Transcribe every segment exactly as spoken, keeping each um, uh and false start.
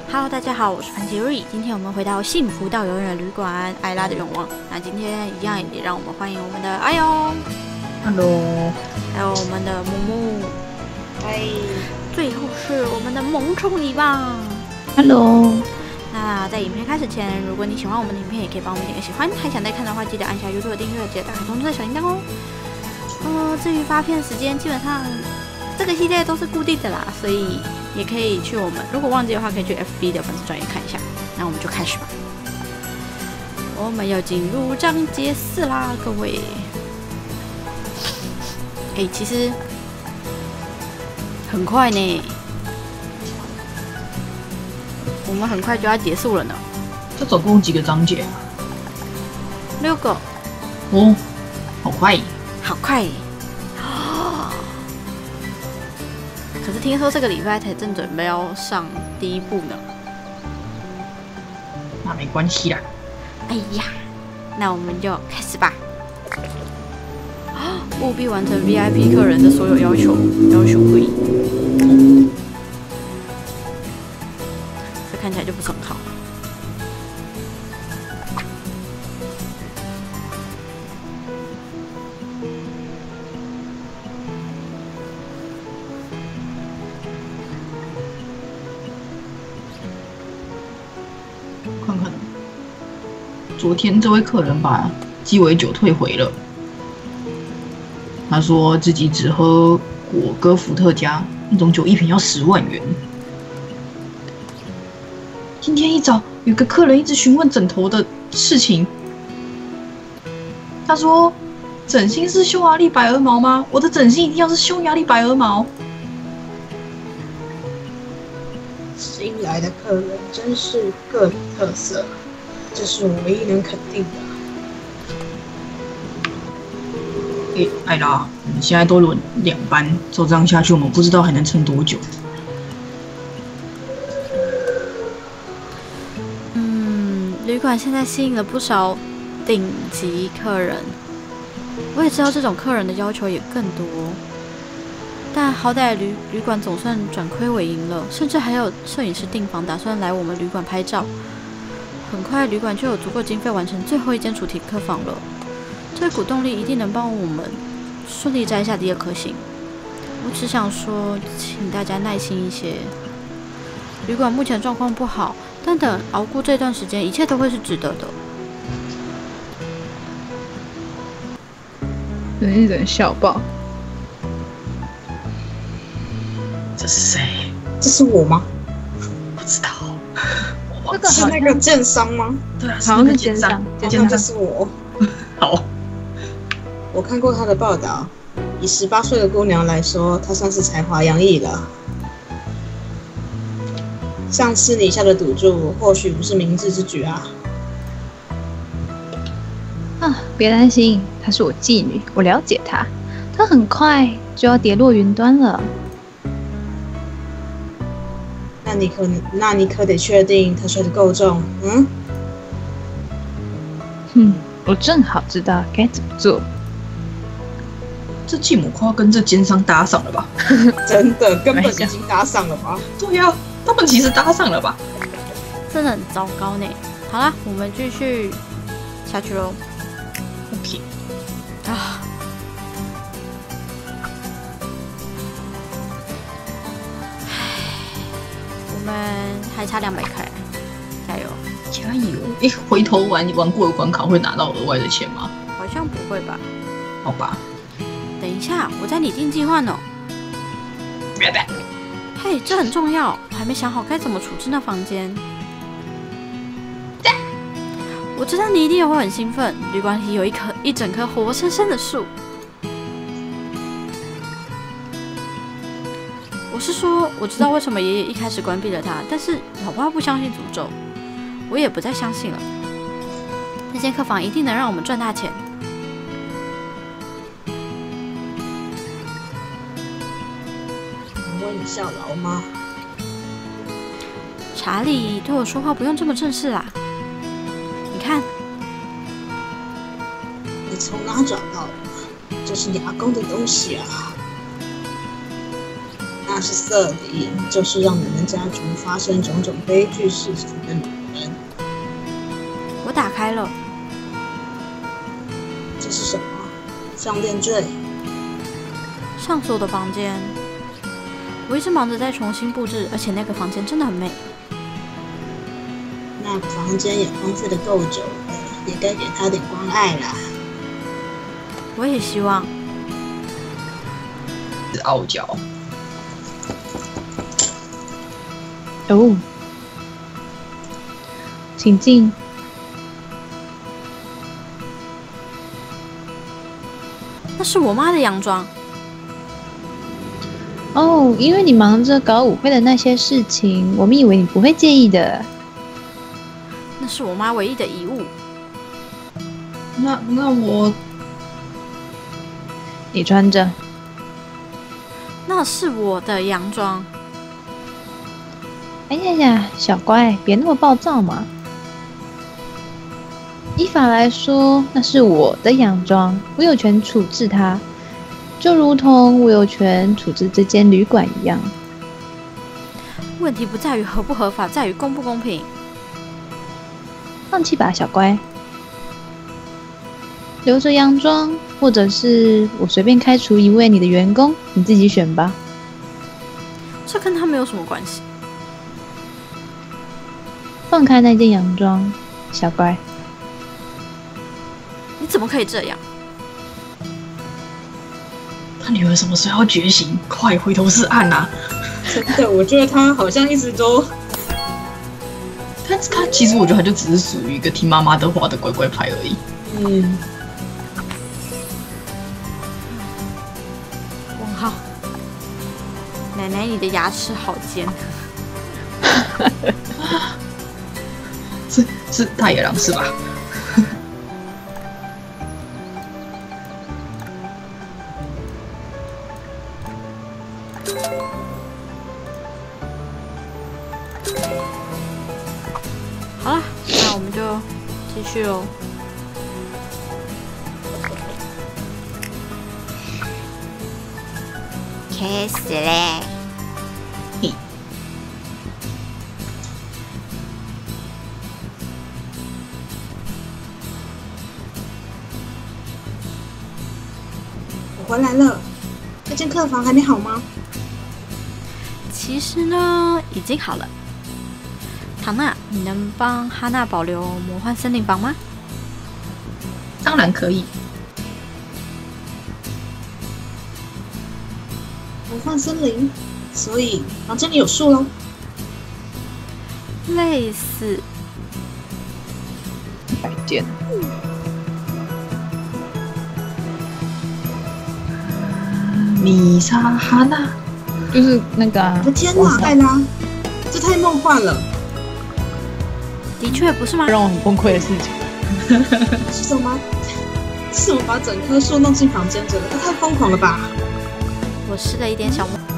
Hello， 大家好，我是潘杰瑞。今天我们回到幸福到永远的旅馆，艾拉的愿望。那今天一样也让我们欢迎我们的阿勇 ，Hello， 还有我们的木木， 嗨， 最后是我们的萌宠一棒 ，Hello。 那在影片开始前，如果你喜欢我们的影片，也可以帮我们点个喜欢。还想再看的话，记得按下 YouTube 的订阅，记得打开通知的小铃铛哦。呃，至于发片时间，基本上这个系列都是固定的啦，所以也可以去我们，如果忘记的话，可以去 F B 的粉丝专页看一下。那我们就开始吧。我们要进入章节四啦，各位。哎、欸，其实很快呢，我们很快就要结束了呢。 这总共几个章节啊？ 六个。 哦，好快， 好快。可是听说这个礼拜才正准备要上第一部呢。 那没关系啦。 哎呀，那我们就开始吧。务必完成 V I P 客人的所有要求，要求会议。这看起来就不是很好。 看看，昨天这位客人把鸡尾酒退回了。他说自己只喝果戈伏特加那种酒，一瓶要十万元。今天一早有个客人一直询问枕头的事情，他说：“枕芯是匈牙利白鹅毛吗？我的枕芯一定要是匈牙利白鹅毛。” 新来的客人真是各有特色，这是我唯一能肯定的。 哎、欸，艾拉，我们现在都轮两班，照这样下去，我们不知道还能撑多久。 嗯，旅馆现在吸引了不少顶级客人，我也知道这种客人的要求也更多。但好歹旅旅馆总算转亏为盈了，甚至还有摄影师订房，打算来我们旅馆拍照。很快，旅馆就有足够经费完成最后一间主题客房了。这股动力一定能帮我们顺利摘下第二颗星。我只想说，请大家耐心一些。旅馆目前状况不好，但等熬过这段时间，一切都会是值得的。 人一人笑爆。 这是谁？ 这是我吗？ 不知道。 这个是那个建商吗？ 对啊， 好像是奸商。 好像就是我。 好。 我看过他的报道，以十八岁的姑娘来说，她算是才华洋溢了。像私底下的赌注，或许不是明智之举啊。 啊，别担心，她是我妓女，我了解她，她很快就要跌落云端了。 那你可那你可得确定她摔得够重，嗯？ 哼，我正好知道该怎么做。 这继母快要跟这奸商搭上了吧？ 真的，根本已经搭上了吧？ 对呀、啊，他们其实搭上了吧？ 真的很糟糕呢。好啦，我们继续下去喽。 OK。 啊。我们还差两百块，加油！ 加油！哎，回头玩玩过的关卡会拿到额外的钱吗？ 好像不会吧？ 好吧。 等一下，我在拟定计划呢。嘿，这很重要，我还没想好该怎么处置那房间。我知道你一定也会很兴奋，旅馆里有一棵一整棵活生生的树。我是说，我知道为什么爷爷一开始关闭了它，但是老爸不相信诅咒，我也不再相信了。那间客房一定能让我们赚大钱。 问你效劳吗？ 查理对我说话不用这么正式啦。你看， 你从哪找到的？这是你阿公的东西啊！啊， 她是瑟琳，就是让你们家族发生种种悲剧事情的女人。 我打开了， 这是什么？项链坠。 上锁的房间。我一直忙着在重新布置，而且那个房间真的很美。 那个房间也荒废的够久了，也该给她点关爱啦。 我也希望。 是傲娇。 哦，请进。 那是我妈的洋装。 哦，因为你忙着搞舞会的那些事情，我们以为你不会介意的。 那是我妈唯一的遗物。 那那我， 你穿着。 那是我的洋装。 哎呀呀，小乖，别那么暴躁嘛。依法来说，那是我的洋装，我有权处置它，就如同我有权处置这间旅馆一样。 问题不在于合不合法，在于公不公平。 放弃吧，小乖。留着洋装，或者是我随便开除一位你的员工，你自己选吧。 这跟他没有什么关系。 放开那件洋装，小乖。 你怎么可以这样？ 他女儿什么时候要觉醒？快回头是岸啊！ 真的，我觉得她好像一直都…… 他他其实我觉得他就只是属于一个听妈妈的话的乖乖牌而已。 嗯。 问号。奶奶，你的牙齿好尖。 是是大野狼是吧？ 好了，那我们就继续喽。开始嘞！ 嘿， 我回来了，那间客房还没好吗？ 其实呢，已经好了。唐娜，你能帮哈娜保留魔幻森林房吗？ 当然可以。 魔幻森林，所以房间里有树喽。 类似。 改建。 米莎哈娜， 就是那个、啊。 我的天哪，艾拉，这太梦幻了。 的确不是吗？ 让我很崩溃的事情。 是什么？是我把整棵树弄进房间着，这太疯狂了吧！ 我施了一点小魔。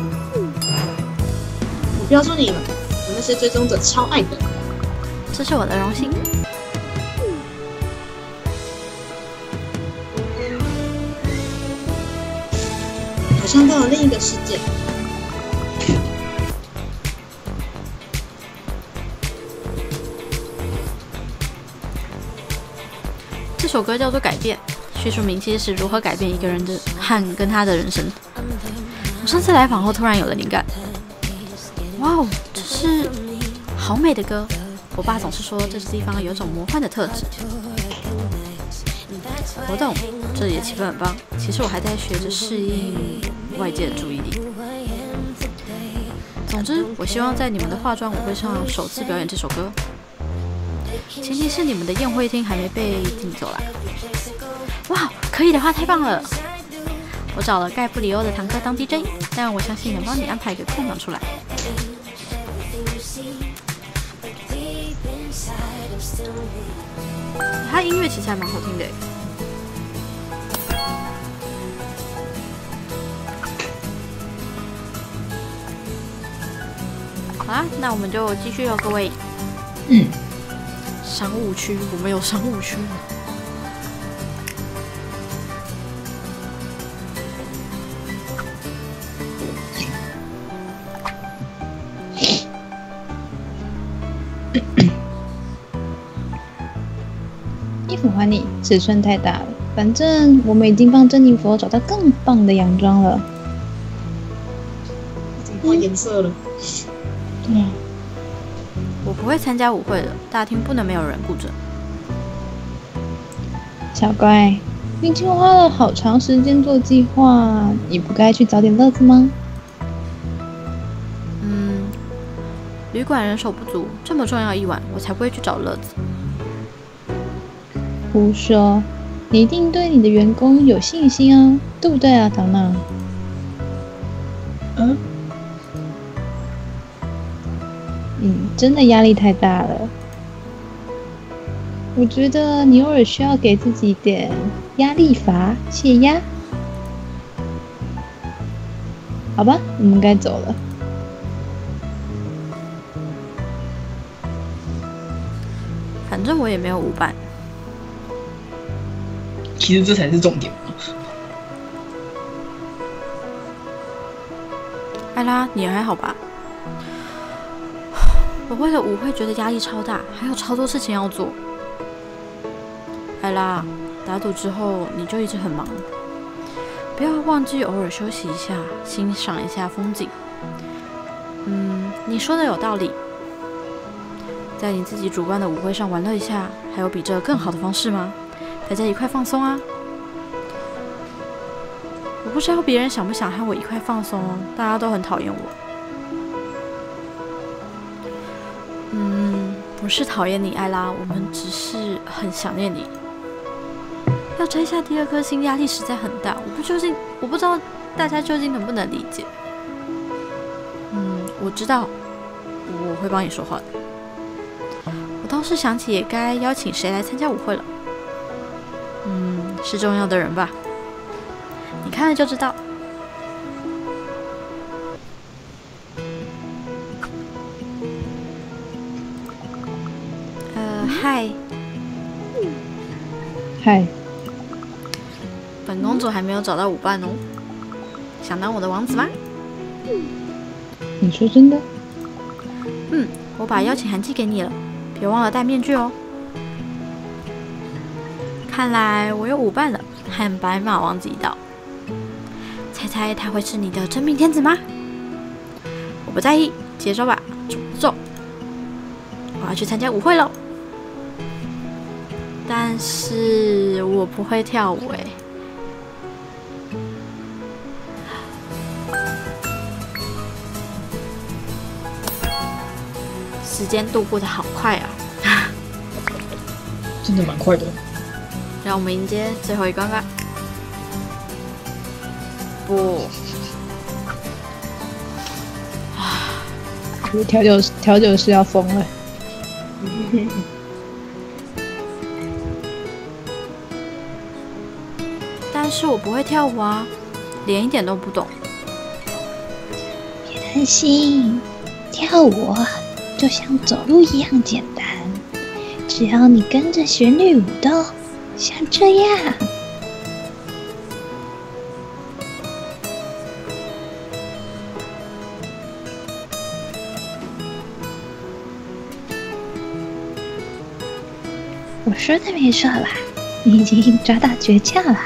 我标注你了，我那些追踪者超爱的。 这是我的荣幸。 好像到了另一个世界。 这首歌叫做《改变》，叙述明其实是如何改变一个人的和跟他的人生。我上次来访后突然有了灵感，哇哦，这是好美的歌！我爸总是说这地方有种魔幻的特质。我懂，这里的气氛很棒。其实我还在学着适应外界的注意力。总之，我希望在你们的化妆舞会上首次表演这首歌。前提是你们的宴会厅还没被订走啦。哇，可以的话太棒了！我找了盖布里欧的堂哥当 D J， 但我相信能帮你安排一个空档出来。他音乐其实还蛮好听的。好啦，那我们就继续哦，各位。 嗯。 商务区，我们有商务区。 欢你，尺寸太大了。反正我们已经帮珍妮佛找到更棒的洋装了。 已经换颜色了。 对啊， 我不会参加舞会的，大厅不能没有人顾着。 小乖，你已经花了好长时间做计划，你不该去找点乐子吗？ 嗯，旅馆人手不足，这么重要一晚，我才不会去找乐子。 胡说，你一定对你的员工有信心啊，对不对啊，唐娜？ 嗯， 嗯，真的压力太大了。我觉得你偶尔需要给自己点压力阀泄压。好吧，我们该走了。 反正我也没有舞伴。 其实这才是重点。 艾拉，你还好吧？我为了舞会觉得压力超大，还有超多事情要做。艾拉，打赌之后你就一直很忙，不要忘记偶尔休息一下，欣赏一下风景。嗯，你说的有道理。在你自己主办的舞会上玩乐一下，还有比这更好的方式吗？大家一块放松啊！我不知道别人想不想和我一块放松，大家都很讨厌我。嗯，不是讨厌你，艾拉，我们只是很想念你。要摘下第二颗星，压力实在很大，我不究竟，我不知道大家究竟能不能理解。嗯，我知道，我会帮你说话的。我倒是想起也该邀请谁来参加舞会了。嗯，是重要的人吧？你看了就知道。呃，嗨， 嗨， 本公主还没有找到舞伴哦。想当我的王子吗？ 你说真的？ 嗯，我把邀请函寄给你了，别忘了戴面具哦。看来我有舞伴了，和白马王子一道。猜猜他会是你的真命天子吗？我不在意，接受吧，走。我要去参加舞会了，但是我不会跳舞哎。时间度过得好快啊！ 真的蛮快的。 让我们迎接最后一关吧。不， 我调酒调酒师要疯了。 但是我不会跳舞啊，连一点都不懂。 别担心，跳舞就像走路一样简单，只要你跟着旋律舞动，像这样。我说的没错吧？你已经抓到诀窍了。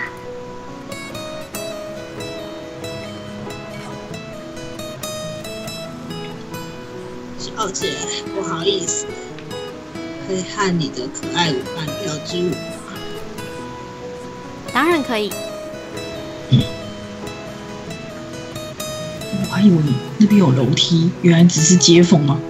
小姐，不好意思，可以和你的可爱舞伴跳支舞吗？ 当然可以。 我还以为那边有楼梯，原来只是接缝啊。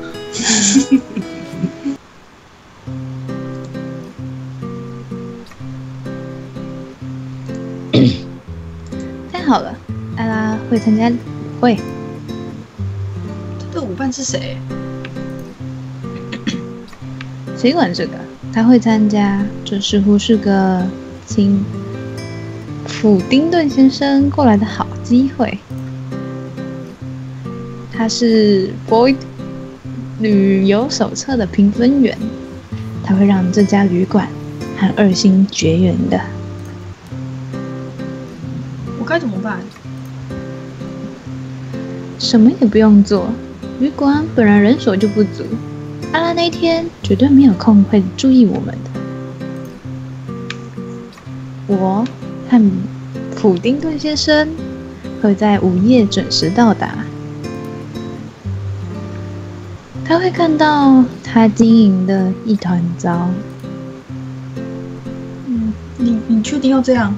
太好了，艾拉会参加舞会。 这舞伴是谁？ 谁管这个？他会参加，这似乎是个请普丁顿先生过来的好机会。他是 Boyd 旅游手册的评分员，他会让这家旅馆和二星绝缘的。 我该怎么办？ 什么也不用做，旅馆本来人手就不足，阿拉那天绝对没有空会注意我们的。 我和普丁顿先生会在午夜准时到达。他会看到他经营的一团糟。 嗯，你你确定要这样？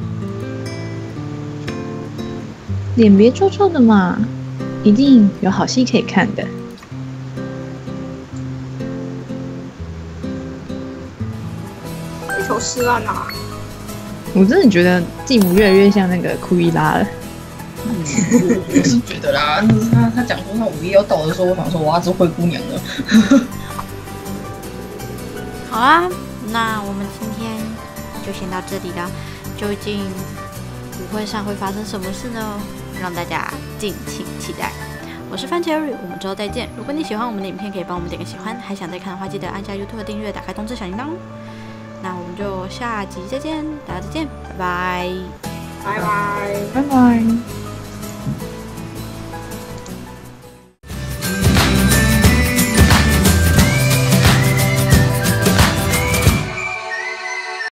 脸别臭臭的嘛，一定有好戏可以看的。 追求诗案啊！ 我真的觉得继母越来越像那个库伊拉了。 嗯，我我是觉得啦，就是他他讲说他午夜要到的时候，我想说我要是灰姑娘了。 好啦，那我们今天就先到这里了。究竟舞会上会发生什么事呢？让大家敬请期待。我是番茄瑞，我们之后再见。如果你喜欢我们的影片，可以帮我们点个喜欢，还想再看的话，记得按下 YouTube 订阅，打开通知小铃铛哦。那我们就下集再见，大家再见，拜拜， 拜拜。 拜拜。